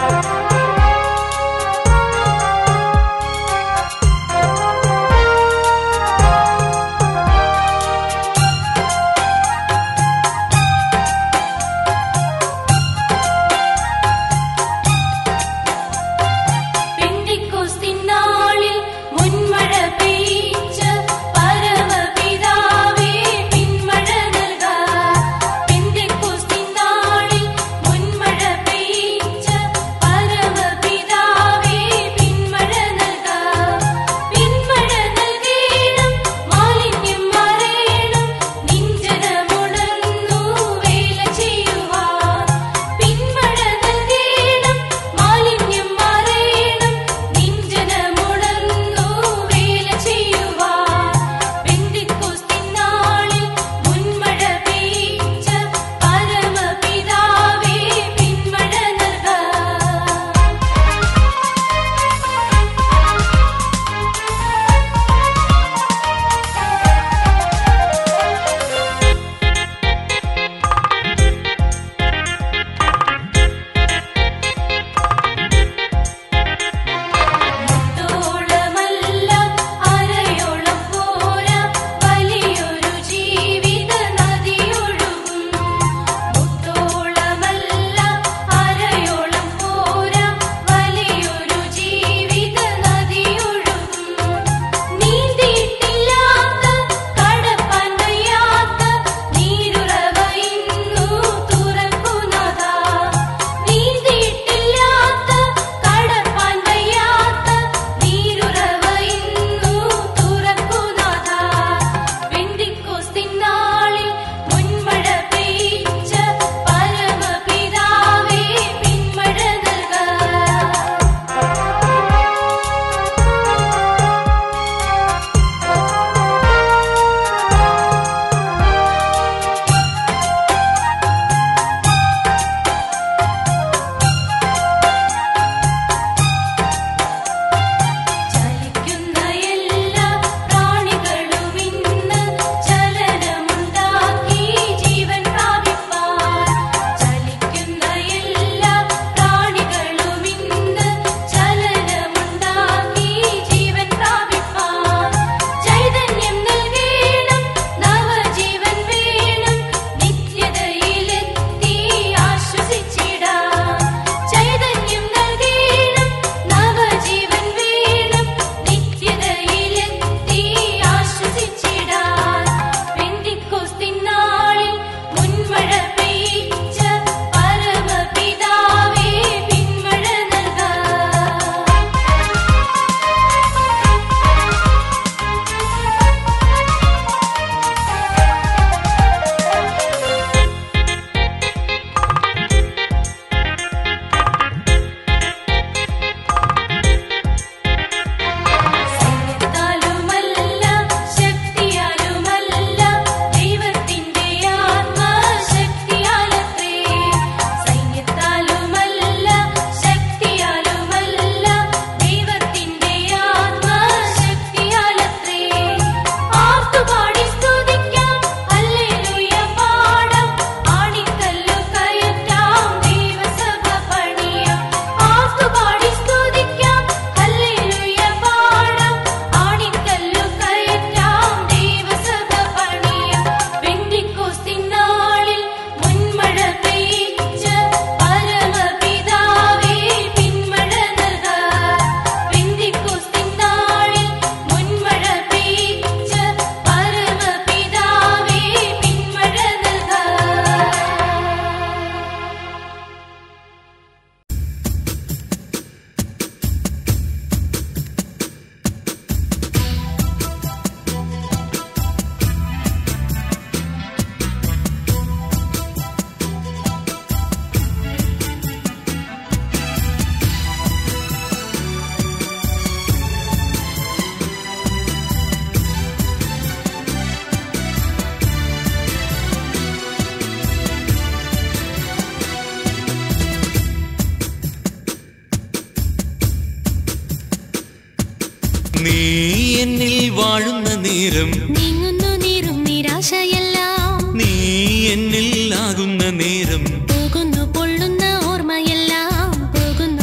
നീ എന്നിൽ വാഴുന്ന നേരം നീങ്ങുന്നു നീറും നിരാശയെല്ലാം നീ എന്നിൽ ആകുന്ന നേരം പോകുന്നു പൊള്ളുന്ന ഓർമ്മയെല്ലാം പോകുന്നു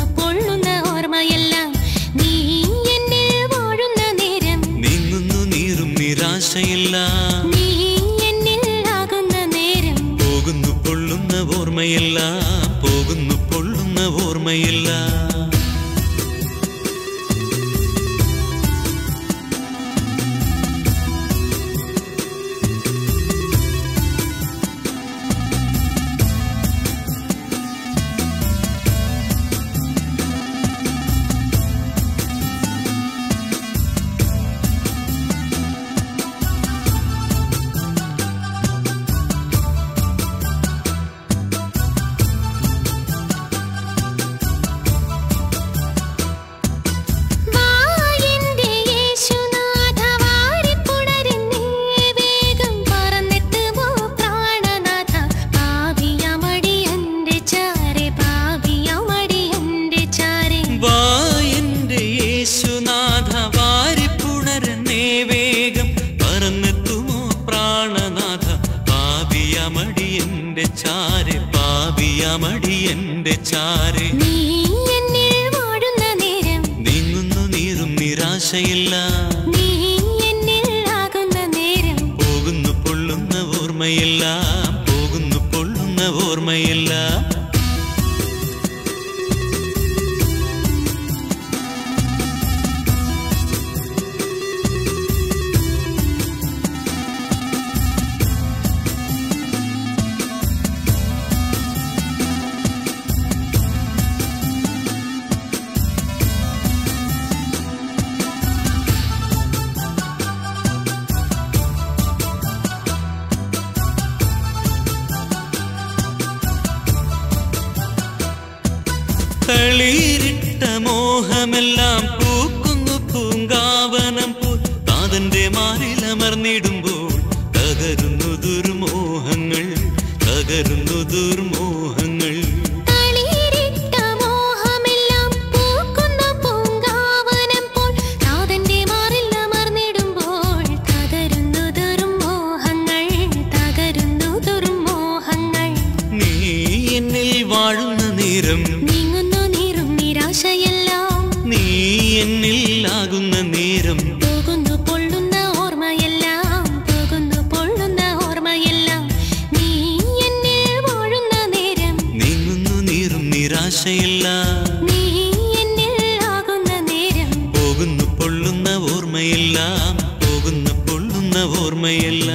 നിരാശയില്ല. നീ എന്നിലാകുന്ന നേരം പോകുന്നു പൊള്ളുന്ന ഓർമ്മയില്ല, പോകുന്നു പൊള്ളുന്ന ഓർമ്മയില്ല. നീ എന്നിൽ വാഴുന്ന നേരം നീങ്ങുന്നു നീറും നിരാശയില്ല. നീ എന്നിലാകുന്ന നേരം പോകുന്നു പൊള്ളുന്ന ഓർമ്മയില്ല, പോകുന്നു പൊള്ളുന്ന ഓർമ്മയില്ല. തളിരിട്ട മോഹമെല്ലാം പൂക്കുന്നു പൂങ്കാവനം പോൽ താതന്റെ മാറിലമർന്നിടുമ്പോൾ തകരുന്നു ദുർമോഹങ്ങൾ, തകരുന്നു ദുർമോഹങ്ങൾ. തളിരിട്ട മോഹമെല്ലാം പൂക്കുന്നു പൂങ്കാവനം പോൽ താതന്റെ മാറിലമർന്നിടുമ്പോൾ തകരുന്നു ദുർമോഹങ്ങൾ, തകരുന്നു ദുർമോഹങ്ങൾ. നീ എന്നിൽ വാഴുന്ന നേരം നീ എന്നിലാകുന്ന നേരം പോകുന്നു പൊള്ളുന്ന ഓർമ്മയെല്ലാം, പോകുന്നു പൊള്ളുന്ന ഓർമ്മയെല്ലാം. നീ എന്നിൽ വാഴുന്ന നേരം നീങ്ങുന്നു നീറും നിരാശയില്ല. നീ എന്നിലാകുന്ന നേരം പോകുന്നു പൊള്ളുന്ന ഓർമ്മയില്ല, പോകുന്നു പൊള്ളുന്ന ഓർമ്മയില്ല.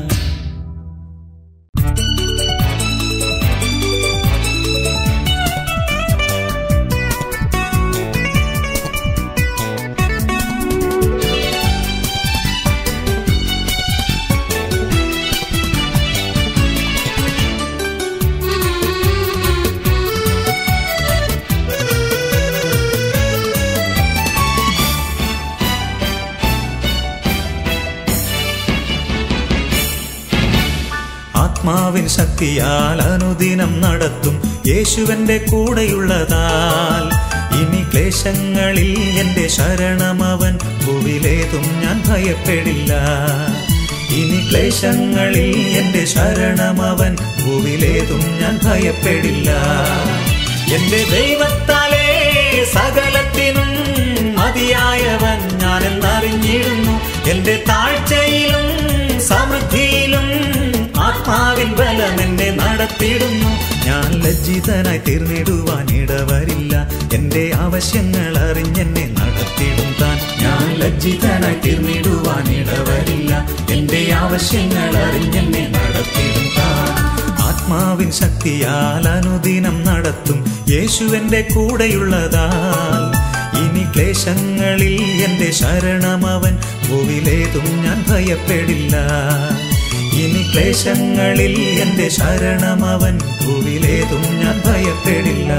ആത്മാവിൻ ശക്തിയാൽ അനുദിനം നടത്തും യേശുവന്റെ കൂടെയുള്ളതാൽ ഇനി ക്ലേശങ്ങളിൽ എന്റെ ശരണമവൻ, ഭൂവിലേതും ഞാൻ ഭയപ്പെടില്ല. ഇനി ക്ലേശങ്ങളിൽ എന്റെ ശരണമവൻ, ഭൂവിലേതും ഞാൻ ഭയപ്പെടില്ല. എന്റെ ദൈവത്താലേ സകലത്തിനും മതിയായവൻ ഞാനെന്നറിഞ്ഞിരുന്നു. എന്റെ താഴ്ചയിലും സമൃദ്ധിയിലും ആത്മാവിൻ ബലം എന്നെ നടത്തിയിടുന്നു. ഞാൻ ലജ്ജിതനായി തീർന്നിടുവാൻ ഇടവരില്ല. എന്റെ ആവശ്യങ്ങൾ അറിഞ്ഞെന്നെ നടത്തിയിടും താൻ. ഞാൻ ലജ്ജിതനായി തീർന്നിടുവാൻ ഇടവരില്ല. എന്റെ ആവശ്യങ്ങൾ അറിഞ്ഞെന്നെ നടത്തിയിടും താൻ. ആത്മാവിൻ ശക്തിയാൽ അനുദിനം നടത്തും യേശുവന്റെ കൂടെയുള്ളതാൽ ഇനി ക്ലേശങ്ങളിൽ എന്റെ ശരണമവൻ, ഭൂവിലേതും ഞാൻ ഭയപ്പെടില്ല. ഇനി ക്ലേശങ്ങളിൽ എന്റെ ശരണമവൻ, ഭൂവിലേതും ഞാൻ ഭയപ്പെടില്ല.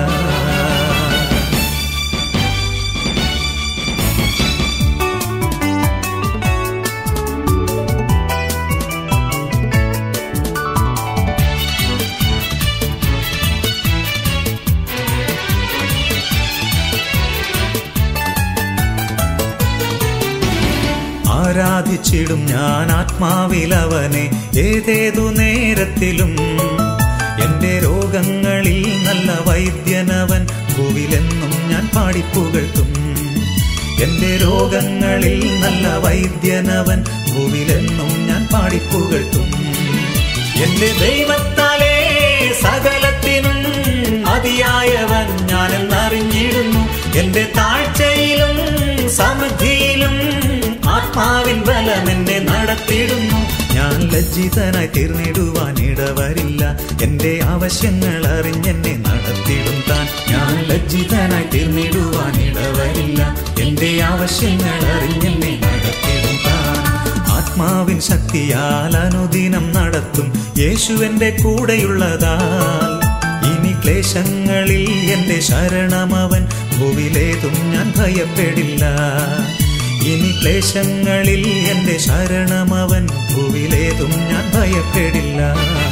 ആരാധിച്ചിടും ഞാൻ ആത്മാവിലവനെ ഏതേതു നേരത്തിലും. എന്റെ രോഗങ്ങളിൽ നല്ല വൈദ്യനവൻ, ഭൂവിലെന്നും ഞാൻ പാടിപ്പുകഴ്ത്തും. എന്റെ രോഗങ്ങളിൽ നല്ല വൈദ്യനവൻ, ഭൂവിലെന്നും ഞാൻ പാടിപ്പുകഴ്ത്തും. എന്റെ ദൈവത്താലേ സകലത്തിനും മതിയായവൻ ഞാനെന്നറിഞ്ഞിടുന്നു. എന്റെ താഴ്ചയിലും സമൃദ്ധിയിലും ആത്മാവിൻ ബലം എന്നെ നടത്തിയിടുന്നു. ഞാൻ ലജ്ജിതനായി തീർന്നിടുവാൻ ഇടവരില്ല, എന്റെ ആവശ്യങ്ങൾ അറിഞ്ഞെന്നെ നടത്തിയിടും താൻ. ഞാൻ ലജ്ജിതനായി തീർന്നിടുവാൻ ഇടവരില്ല, എന്റെ ആവശ്യങ്ങൾ അറിഞ്ഞെന്നെ നടത്തിയിടും താൻ. ആത്മാവിൻ ശക്തിയാൽ അനുദിനം നടത്തും യേശു എന്റെ കൂടെയുള്ളതാൽ. ഇനി ക്ലേശങ്ങളിൽ എന്റെ ശരണമവൻ, ഭൂവിലേതും ഞാൻ ഭയപ്പെടില്ല. ഇനി ക്ലേശങ്ങളിൽ എന്റെ ശരണമവൻ, ഭൂവിലേതും ഞാൻ ഭയപ്പെടില്ല.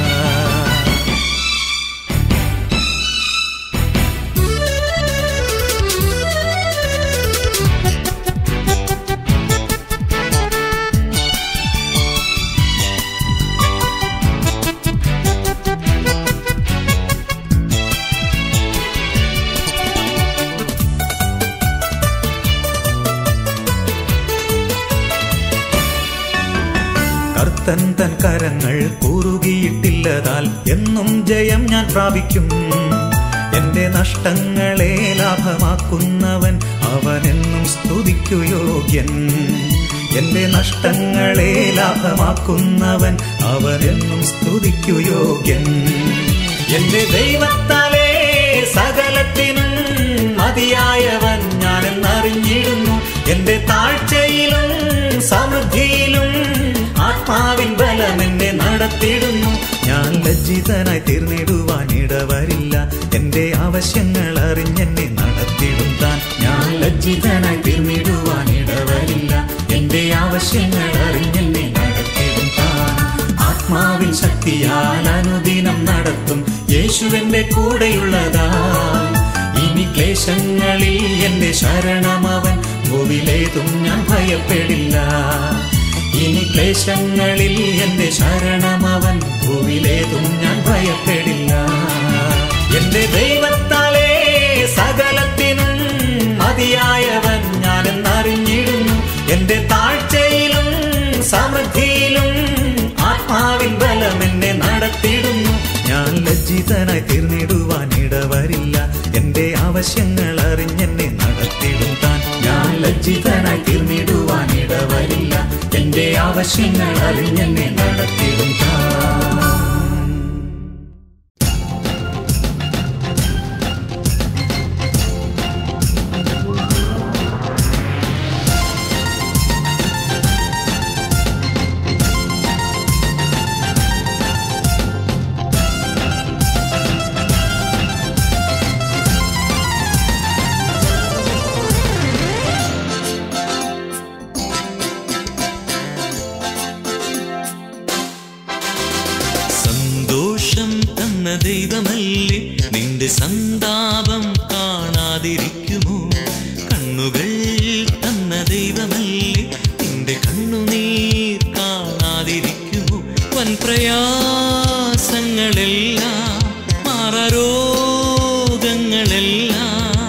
കർത്തൻ തൻ കരങ്ങൾ കുറുകിയിട്ടില്ലതാൽ എന്നും ജയം ഞാൻ പ്രാപിക്കും. എന്റെ നഷ്ടങ്ങളെ ലാഭമാക്കുന്നവൻ, അവനെന്നും സ്തുതിക്കു യോഗ്യൻ. എന്റെ നഷ്ടങ്ങളെ ലാഭമാക്കുന്നവൻ, അവനെന്നും സ്തുതിക്കു യോഗ്യൻ. എന്റെ ദൈവത്താലേ സകലത്തിനും മതിയായവൻ ഞാനെന്നറിഞ്ഞിടുന്നു. എന്റെ താഴ്ചയിലും സമൃദ്ധിയിലും ആത്മാവിൻ ബലം എന്നെ നടത്തിയിടുന്നു. ഞാൻ ലജ്ജിതനായി തീർന്നിടുവാൻ ഇടവരില്ല, എന്റെ ആവശ്യങ്ങൾ അറിഞ്ഞെന്നെ നടത്തിയിടും താൻ. ഞാൻ ലജ്ജിതനായി തീർന്നിടുവാൻ ഇടവരില്ല, എന്റെ ആവശ്യങ്ങൾ അറിഞ്ഞെന്നെ നടത്തിയിടും താൻ. ആത്മാവിൻ ശക്തിയാൽ അനുദിനം നടത്തും യേശുവിന്റെ കൂടെയുള്ളതാൽ. ഇനി ക്ലേശങ്ങളിൽ എന്റെ ശരണമവൻ, ഭൂവിലേതും ഞാൻ ഭയപ്പെടില്ല. ഇനി ക്ലേശങ്ങളിൽ എന്റെ ശരണമവൻ, ഭൂവിലേതും ഞാൻ ഭയപ്പെടില്ല. എന്റെ ദൈവത്താലേ സകലത്തിനും മതിയായവൻ ഞാനെന്നറിഞ്ഞിടുന്നു. എന്റെ താഴ്ചയിലും സമൃദ്ധിയിലും ആത്മാവിൻ ബലം എന്നെ നടത്തിയിടുന്നു. ഞാൻ ലജ്ജിതനായി തീർന്നിടുവാൻ ഇടവരില്ല, എന്റെ ആവശ്യങ്ങൾ അറിഞ്ഞെന്നെ നടത്തിയിടും താൻ. ഞാൻ ലജ്ജിതനായി തീർന്നിടുവാൻ ഇടവരില്ല, എന്റെ ആവശ്യങ്ങൾ അറിഞ്ഞെന്നെ നടത്തിയിടും താൻ. ദൈവമല്ലേ നിന്റെ സന്താപം കാണാതിരിക്കുമോ? കണ്ണുകൾ തന്ന ദൈവമല്ലേ നിന്റെ കണ്ണുനീർ കാണാതിരിക്കുമോ? വൻ പ്രയാസങ്ങളെല്ലാം മാറാരോഗങ്ങളെല്ലാം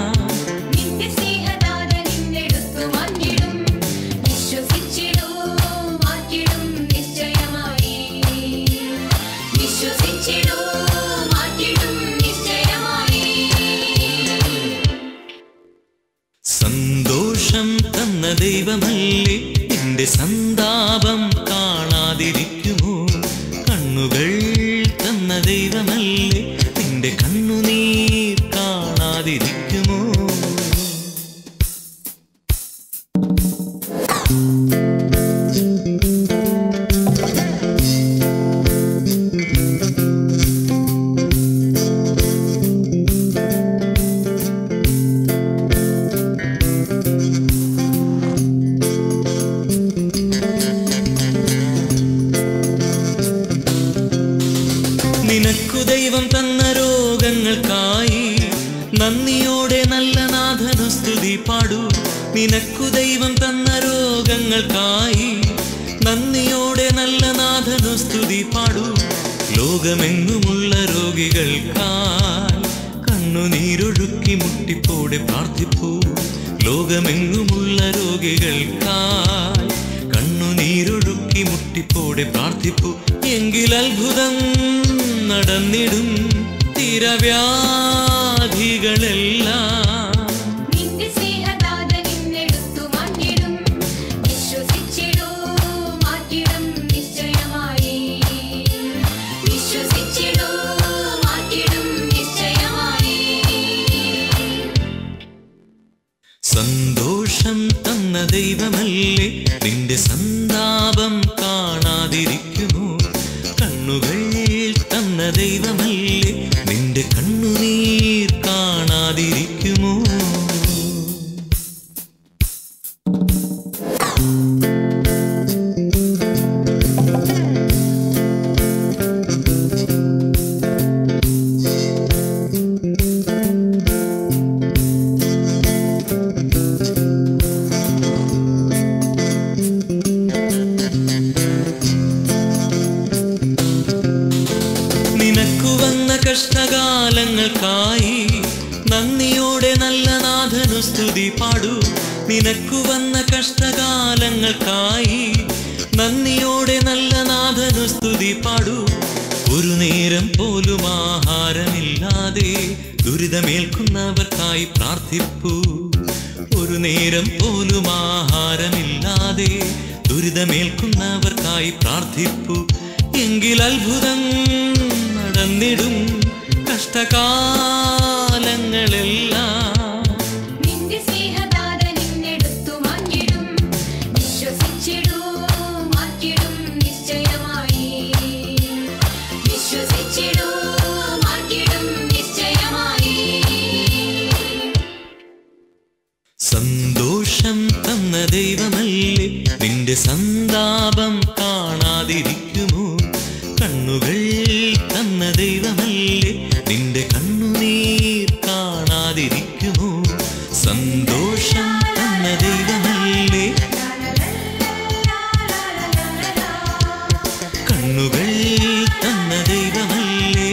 സന്തോഷം തന്ന ദൈവമല്ലേ നിന്റെ സന്താപം കാണാതിരിക്കുമോ? കണ്ണുകൾ തന്ന ദൈവമല്ലേ നിന്റെ കണ്ണുനീർ കാണാതിരിക്കുമോ? നിനക്കു ദൈവം തന്ന രോഗങ്ങൾക്കായി നന്ദിയോടെ നല്ല നാഥനു സ്തുതി പാടൂ. നിനക്കു ദൈവം തന്ന രോഗങ്ങൾക്കായി നന്ദിയോടെ നല്ല നാഥനു സ്തുതി പാടൂ. ലോകമെങ്ങുമുള്ള രോഗികൾക്കായി കണ്ണുനീരൊഴുക്കി മുട്ടിപ്പോടെ പ്രാർത്ഥിപ്പൂ ലോകമെങ്ങുമുള്ള രോഗികൾക്കായി. കണ്ണുനീരൊഴുക്കി മുട്ടിപ്പോടെ പ്രാർത്ഥിപ്പൂ എങ്കിൽ അത്ഭുതം നടന്നിടും തീരവ്യാധികളെല്ലാം. സന്തോഷം തന്ന ദൈവമല്ലേ നിന്റെ സന്താപം കാണാതിരിക്കുമോ? കണ്ണുകൾ തന്ന ദൈവമല്ലേ നിന്റെ കണ്ണുനീർ കാണാതിരിക്കുമോ? നിനക്കു വന്ന കഷ്ടകാലങ്ങൾക്കായി നന്ദിയോടെ നല്ല നാഥനു സ്തുതി പാടൂ. നിനക്കു വന്ന കഷ്ടകാലങ്ങൾക്കായി നന്ദിയോടെ നല്ല നാഥനു സ്തുതി പാടൂ. ഒരു നേരം പോലും ആഹാരമില്ലാതെ ദുരിതമേൽക്കുന്നവർക്കായി പ്രാർത്ഥിപ്പൂ. ഒരു നേരം പോലും ആഹാരമില്ലാതെ ദുരിതമേൽക്കുന്നവർക്കായി പ്രാർത്ഥിപ്പൂ എങ്കിൽ അത്ഭുതം നടന്നിടും കഷ്ടകാലങ്ങളെല്ലാം. സന്തോഷം തന്ന ദൈവമല്ലേ നിന്റെ സന്താപം കാണാതിരിക്കുമോ? കണ്ണുകൾ തന്ന ദൈവമല്ലേ നിന്റെ കണ്ണുനീർ കാണാതിരിക്കുമോ? സന്തോഷം തന്ന ദൈവമല്ലേ കണ്ണുകൾ തന്ന ദൈവമല്ലേ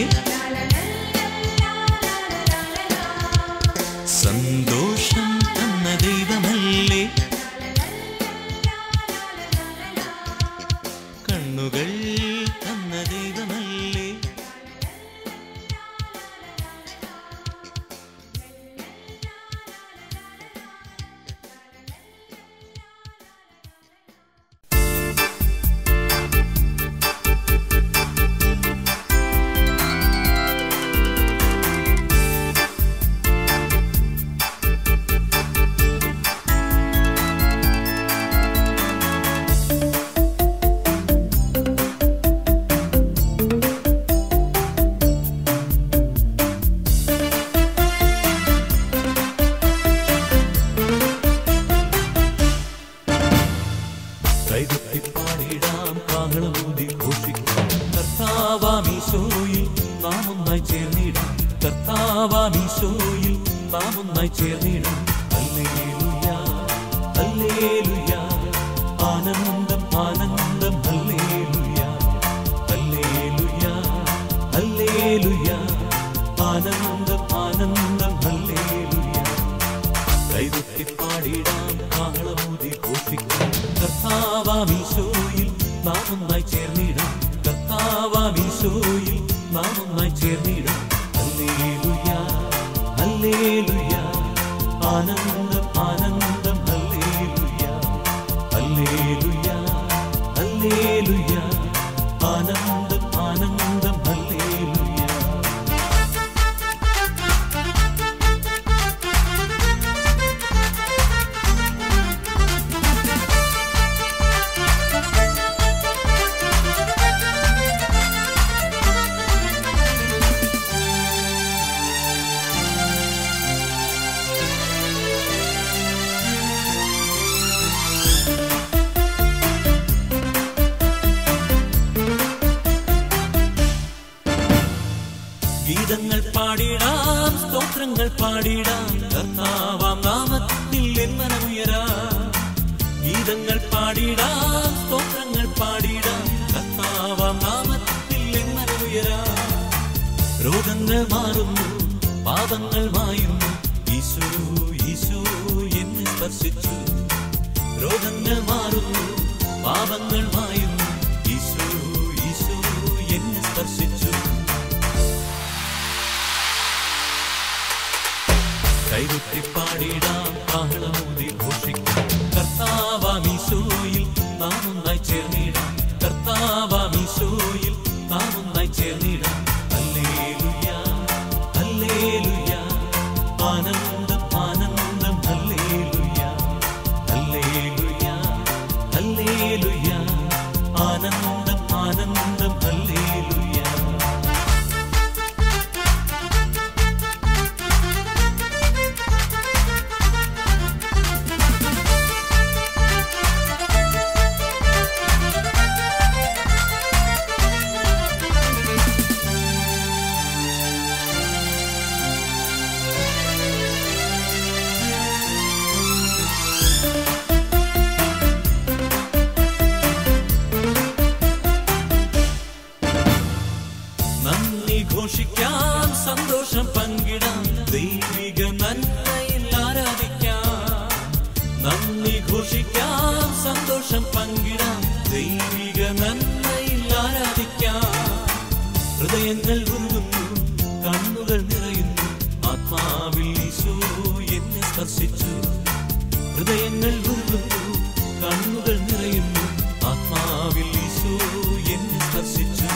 സന്തോഷം തന്ന ദൈവമല്ലേ കണ്ണുകൾ തന്ന ദൈവമല്ലേ. കൈകൊട്ടിപ്പാടിടാം കാഹളമൂതി ഘോഷിക്കാം കർത്താവാമീശോയിൽ നാം ഒന്നായി ചേർന്നിടാം. കർത്താവാമീശോയിൽ നാം ഒന്നായി ചേർന്നിടാം. ഹല്ലേലൂയ ഹല്ലേലൂയ ആനന്ദം ആനന്ദം ഹല്ലേലൂയ ഹല്ലേലൂയ ഹല്ലേലൂയ ആനന്ദം ആനന്ദം ഹല്ലേലൂയ. കൈകൊട്ടിപ്പാടിടാം കാഹളമൂതി ഘോഷിക്കാം കർത്താവാമീശോയിൽ നാം ഒന്നായി ചേർന്നിടാം. കർത്താവാമീശോയിൽ നാം ഒന്നായി ചേർന്നിടാം. ഹല്ലേലൂയ ഹല്ലേലൂയ ആനന്ദം ആനന്ദം ഹല്ലേലൂയ ഹല്ലേലൂയ ഹല്ലേലൂയ ആനന്ദം ആനന്ദം ഹല്ലേലൂയ. ഗീതങ്ങൾ പാടിടാം സ്തോത്രങ്ങൾ പാടിടാം കർത്താവാം നാമത്തിൽ എൻ മനമുയരാം. ഗീതങ്ങൾ പാടിടാം സ്തോത്രങ്ങൾ പാടിടാം കർത്താവാം നാമത്തിൽ എൻ മനമുയരാം. രോഗങ്ങൾ മാറുന്നു, പാപങ്ങൾ മായുന്നു. ഈശോ ഈശോ എന്നെ സ്പർശിച്ചു. രോഗങ്ങൾ മാറുന്നു, പാപങ്ങൾ മായുന്നു. ഈശോ ഈശോ എന്നെ സ്പർശിച്ചു. കൈകൊട്ടി പാടിടാം, കാഹളമൂതി ഘോഷിക്കാം. കർത്താവാം ഈശോയിൽ നാം ഒന്നായി ചേർന്നിടാം. കർത്താവാം ഈശോയിൽ നാം ഒന്നായി ചേർന്നിടാം. ഹല്ലേലൂയ ഹല്ലേലൂയ, ആനന്ദം ആനന്ദം. ഹല്ലേലൂയ ഹല്ലേലൂയ ഹല്ലേലൂയ, ആനന്ദം ആനന്ദം. ഹല്ലേലൂയ. നന്ദി ഘോഷിക്കാം, സന്തോഷം പങ്കിടാം, ദൈവിക നന്മയിൽ ആരാധിക്കാം. നന്ദി ഘോഷിക്കാം, സന്തോഷം പങ്കിടാം, ദൈവിക നന്മയിൽ ആരാധിക്കാം. ഹൃദയങ്ങൾ ഉരുകുന്നു, കണ്ണുകൾ നിറയുന്നു, ആത്മാവിൽ ഈശോ എന്നെ സ്പർശിച്ചു. ഹൃദയങ്ങൾ ഉരുകുന്നു, കണ്ണുകൾ നിറയുന്നു, ആത്മാവിൽ ഈശോ എന്നെ സ്പർശിച്ചു.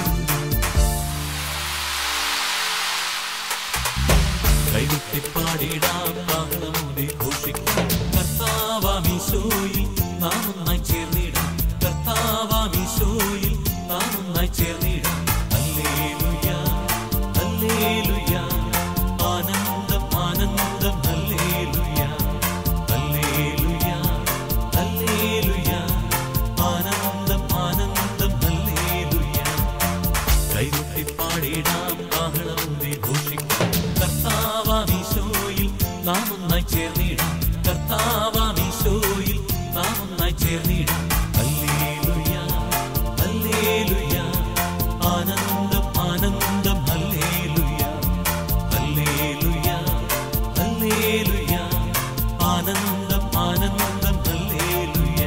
കൈകൊട്ടി പാടിടാം, കാഹളമൂതി ഘോഷിക്കാം. കർത്താവാം ഈശോയിൽ നാം ഒന്നായി ചേർന്നിടാം. കർത്താവാം ഈശോയിൽ നാം ഒന്നായി ചേർന്നിടാം. ഹല്ലേലൂയ ഹല്ലേലൂയ, ആനന്ദം ആനന്ദം. ഹല്ലേലൂയ ഹല്ലേലൂയ ഹല്ലേലൂയ, ആനന്ദം ആനന്ദം. ഹല്ലേലൂയ. കൈകൊട്ടി പാടിടാം, കാഹളമൂതി ഘോഷിക്കാം. കർത്താവാം ഈശോയിൽ നാം ഒന്നായി ചേർന്നിടാം. കർത്താവാം ഈശോയിൽ നാം ഒന്നായി ചേർന്നിടാം. ഹല്ലേലൂയ ഹല്ലേലൂയ, ആനന്ദം ആനന്ദം. ഹല്ലേലൂയ ഹല്ലേലൂയ ഹല്ലേലൂയ, ആനന്ദം ആനന്ദം. ഹല്ലേലൂയ.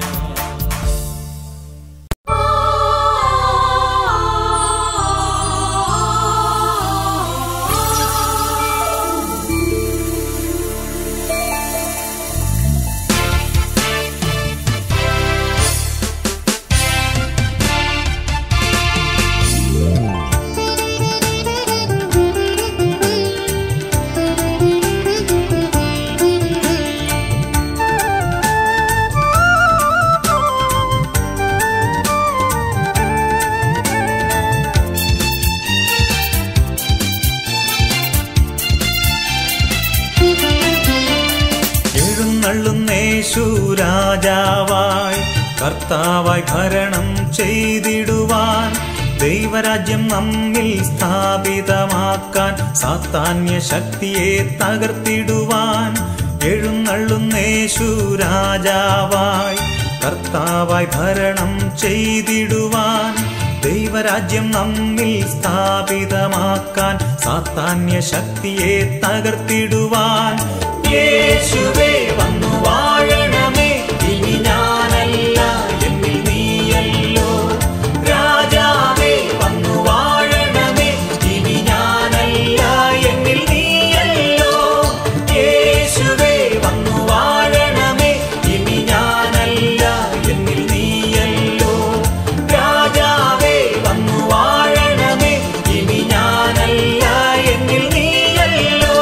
എഴുന്നള്ളുന്നേശു രാജാവായി, കർത്താവായി ഭരണം ചെയ്തിടുവാൻ, ദൈവരാജ്യം നമ്മിൽ സ്ഥാപിതമാക്കാൻ, സാത്താന്യ ശക്തിയെ തകർത്തിടുവാൻ. എഴുന്നള്ളുന്നേശു രാജാവായി, കർത്താവായി ഭരണം ചെയ്തിടുവാൻ, ദൈവരാജ്യം നമ്മിൽ സ്ഥാപിതമാക്കാൻ, സാത്താന്യ ശക്തിയെ തകർത്തിടുവാൻ. യേശുവേ വന്നു വാഴണമേ, ഇനി ഞാനല്ല എന്നിൽ നീയല്ലോ. രാജാവേ വന്നു വാഴണമേ, ഇനി ഞാനല്ല എന്നിൽ നീയല്ലോ. യേശുവേ വന്നു വാഴണമേ, ഇനി ഞാനല്ല എന്നിൽ നീയല്ലോ. രാജാവേ വന്നു വാഴണമേ, ഇനി ഞാനല്ല എന്നിൽ നീയല്ലോ.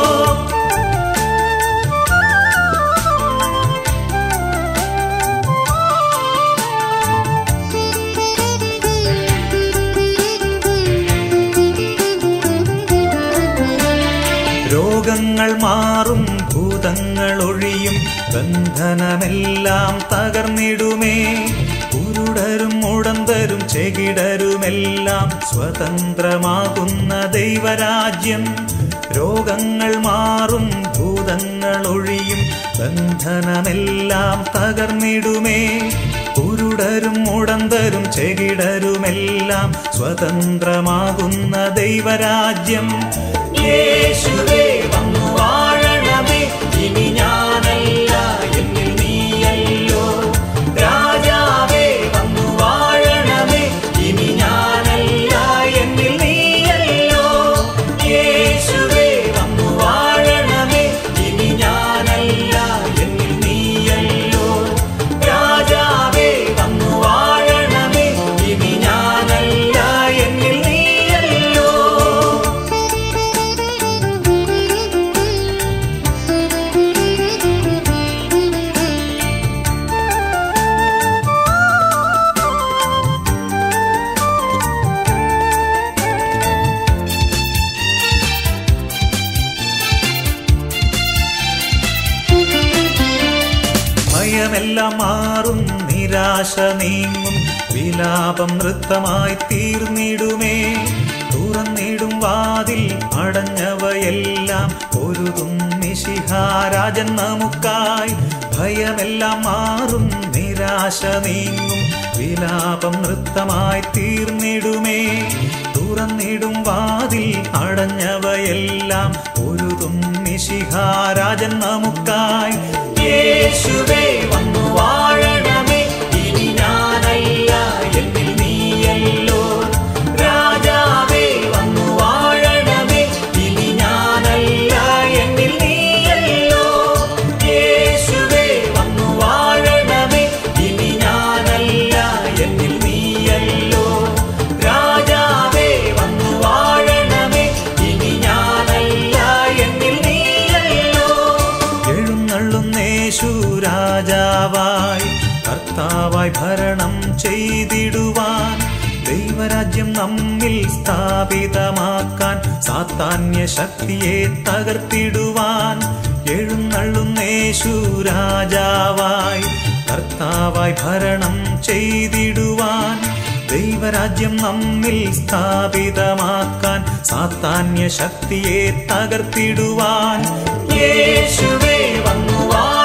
രോഗങ്ങൾ മാറും, ഭൂതങ്ങൾ ഒഴിയും, ബന്ധനമെല്ലാം തകർന്നിടുമേ. കുരുടരും മുടന്തരും ചെകിടരുമെല്ലാം സ്വതന്ത്രമാകുന്ന ദൈവരാജ്യം. രോഗങ്ങൾ മാറും, ഭൂതങ്ങൾ ഒഴിയും, ബന്ധനമെല്ലാം തകർന്നിടുമേ. കുരുടരും മുടന്തരും ചെകിടരുമെല്ലാം സ്വതന്ത്രമാകുന്ന ദൈവരാജ്യം. യേശുവേ വന്നു വാഴണമേ, ഇനി ഞാനല്ല എന്നിൽ നീയല്ലോ. രാജാവേ വന്നു വാഴണമേ, ഇനി ഞാനല്ല എന്നിൽ നീയല്ലോ. യേശുവേ വന്നു വാഴണമേ, ഇനി ഞാനല്ല എന്നിൽ നീയല്ലോ. രാജാവേ വന്നു വാഴണമേ, ഇനി ഞാനല്ല എന്നിൽ നീയല്ലോ. ഭയമെല്ലാം മാറും, നിരാശ നീങ്ങും, വിലാപം നൃത്തമായി തീർന്നിടുമേ. തുറന്നിടും വാതിൽ അടഞ്ഞവയെല്ലാം പൊരുതും മിശിഹാരാജൻ നമുക്കായി. ഭയമെല്ലാം മാറും, നിരാശ നീങ്ങും, വിലാപം നൃത്തമായി തീർന്നിടുമേ. തുറന്നിടും വാതിൽ അടഞ്ഞവയെല്ലാം പൊരുതും മിശിഹാരാജൻ നമുക്കായി. യേശുവേ വന്നു വാഴണമേ, ഇനി ഞാനല്ല എന്നിൽ നീയല്ലോ. രാജാവേ വന്നു വാഴണമേ, ഇനി ഞാനല്ല എന്നിൽ നീയല്ലോ. യേശുവേ വന്നു വാഴണമേ, ഇനി ഞാനല്ല എന്നിൽ നീയല്ലോ. രാജാവേ വന്നു വാഴണമേ, ഇനി ഞാനല്ല എന്നിൽ നീയല്ലോ. എഴുന്നള്ളുന്നേശു രാജാവായി, കർത്താവായി ഭരണം ചെയ്തിടുവാൻ. ദൈവരാജ്യം നമ്മിൽ സ്ഥാപിതമാക്കാൻ, സാത്താന്യ ശക്തിയെ തകർത്തിടുവാൻ. എഴുന്നള്ളുന്നേശു രാജാവായി, കർത്താവായി ഭരണം ചെയ്തിടുവാൻ. ദൈവരാജ്യം നമ്മിൽ സ്ഥാപിതമാക്കാൻ, സാത്താന്യ ശക്തിയെ തകർത്തിടുവാൻ. യേശുവേ വന്നു